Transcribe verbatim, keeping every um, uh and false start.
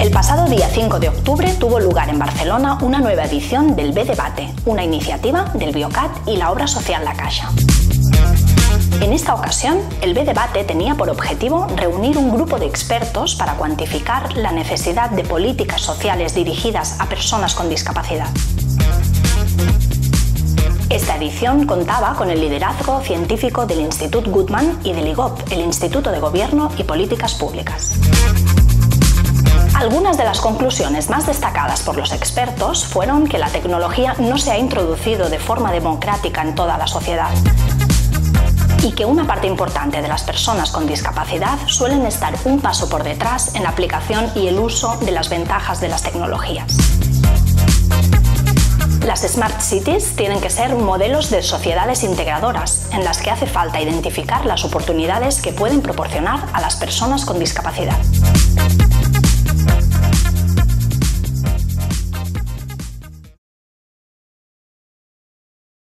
El pasado día cinco de octubre tuvo lugar en Barcelona una nueva edición del B-Debate, una iniciativa del Biocat y la obra social La Caixa. En esta ocasión, el B-Debate tenía por objetivo reunir un grupo de expertos para cuantificar la necesidad de políticas sociales dirigidas a personas con discapacidad. Esta edición contaba con el liderazgo científico del Institut Guttmann y del I G O P, el Instituto de Gobierno y Políticas Públicas. Algunas de las conclusiones más destacadas por los expertos fueron que la tecnología no se ha introducido de forma democrática en toda la sociedad y que una parte importante de las personas con discapacidad suelen estar un paso por detrás en la aplicación y el uso de las ventajas de las tecnologías. Las Smart Cities tienen que ser modelos de sociedades integradoras, en las que hace falta identificar las oportunidades que pueden proporcionar a las personas con discapacidad.